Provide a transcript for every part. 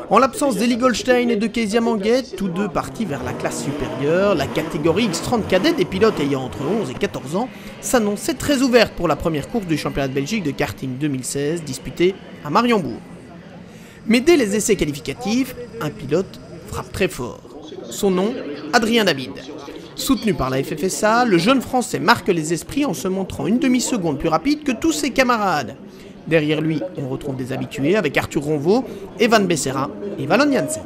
En l'absence d'Eli Goldstein et de Kezia Manguet, tous deux partis vers la classe supérieure, la catégorie X30 cadet des pilotes ayant entre 11 et 14 ans s'annonçait très ouverte pour la première course du championnat de Belgique de karting 2016 disputée à Mariembourg. Mais dès les essais qualificatifs, un pilote frappe très fort. Son nom, Adrien David. Soutenu par la FFSA, le jeune Français marque les esprits en se montrant une demi-seconde plus rapide que tous ses camarades. Derrière lui, on retrouve des habitués avec Arthur Ronvaux, Evan Becerra et Wallon Jansen.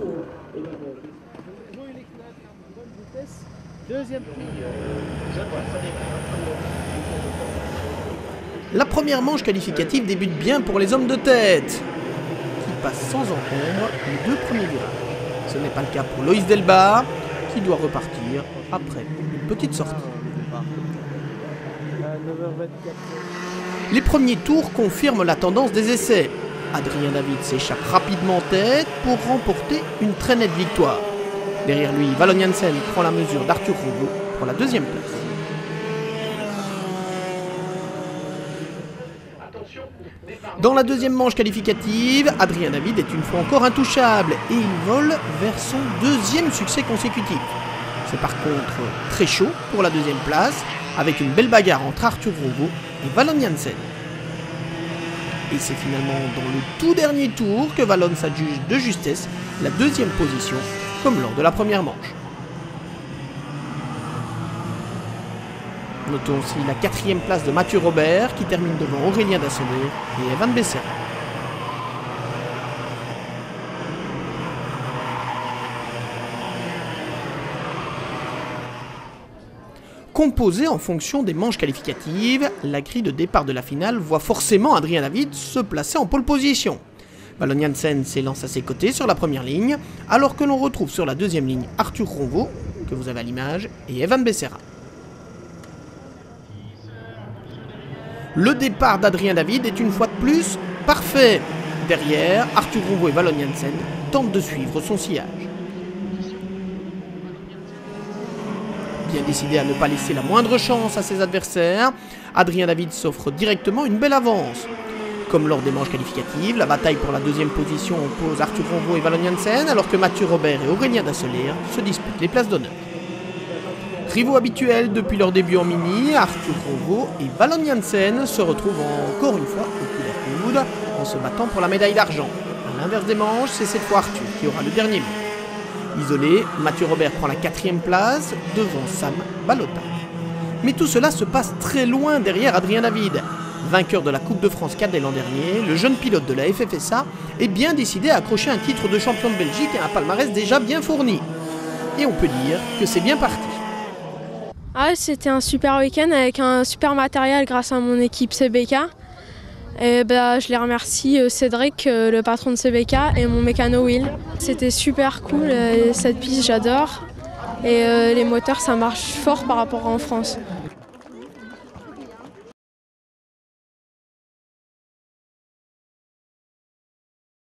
La première manche qualificative débute bien pour les hommes de tête, qui passent sans encombre les deux premiers virages. Ce n'est pas le cas pour Loïs Delbar, qui doit repartir après une petite sortie. Les premiers tours confirment la tendance des essais. Adrien David s'échappe rapidement en tête pour remporter une très nette victoire. Derrière lui, Wallon Jansen prend la mesure d'Arthur Ronvaux pour la deuxième place. Dans la deuxième manche qualificative, Adrien David est une fois encore intouchable et il vole vers son deuxième succès consécutif. C'est par contre très chaud pour la deuxième place, avec une belle bagarre entre Arthur Ronvaux et Wallon Jansen. Et c'est finalement dans le tout dernier tour que Wallon s'adjuge de justesse la deuxième position, comme lors de la première manche. Notons aussi la quatrième place de Mathieu Robert, qui termine devant Aurélien Dasseleur et Evan Becerra. Composée en fonction des manches qualificatives, la grille de départ de la finale voit forcément Adrien David se placer en pole position. Wallon Jansen s'élance à ses côtés sur la première ligne, alors que l'on retrouve sur la deuxième ligne Arthur Ronvaux, que vous avez à l'image, et Evan Becerra. Le départ d'Adrien David est une fois de plus parfait. Derrière, Arthur Ronvaux et Wallon Jansen tentent de suivre son sillage. Bien décidé à ne pas laisser la moindre chance à ses adversaires, Adrien David s'offre directement une belle avance. Comme lors des manches qualificatives, la bataille pour la deuxième position oppose Arthur Ronvaux et Wallon Jansen, alors que Mathieu Robert et Aurélien Dasseleur se disputent les places d'honneur. Rivaux habituels depuis leur début en mini, Arthur Ronvaux et Wallon Jansen se retrouvent encore une fois au coude à coude en se battant pour la médaille d'argent. À l'inverse des manches, c'est cette fois Arthur qui aura le dernier mot. Isolé, Mathieu Robert prend la quatrième place devant Sam Balota. Mais tout cela se passe très loin derrière Adrien David. Vainqueur de la Coupe de France cadet l'an dernier, le jeune pilote de la FFSA est bien décidé à accrocher un titre de champion de Belgique et un palmarès déjà bien fourni. Et on peut dire que c'est bien parti. Ah, c'était un super week-end avec un super matériel grâce à mon équipe CBK. Et je les remercie Cédric, le patron de CBK, et mon mécano Will. C'était super cool, cette piste j'adore. Et les moteurs ça marche fort par rapport à en France.